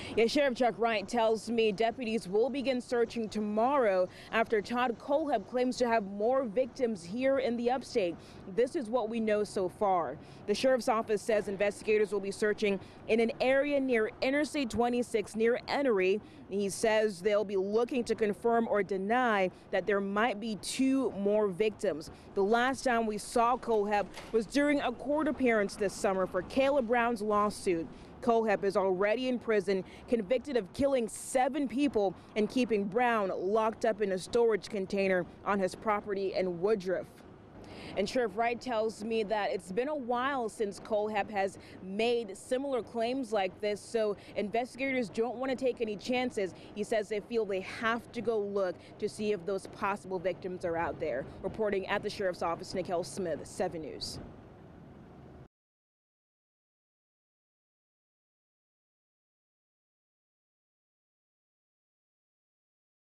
Yeah, Sheriff Chuck Wright tells me deputies will begin searching tomorrow after Todd Kohlhepp claims to have more victims here in the upstate. This is what we know so far. The sheriff's office says investigators will be searching in an area near Interstate 26 near Enery. He says they'll be looking to confirm or deny that there might be 2 more victims. The last time we saw Kohlhepp was during a court appearance this summer for Kayla Brown's lawsuit. Kohlhepp is already in prison, convicted of killing 7 people and keeping Brown locked up in a storage container on his property in Woodruff. And Sheriff Wright tells me that it's been a while since Kohlhepp has made similar claims like this, so investigators don't want to take any chances. He says they feel they have to go look to see if those possible victims are out there. Reporting at the Sheriff's Office, Nikhil Smith, 7 News.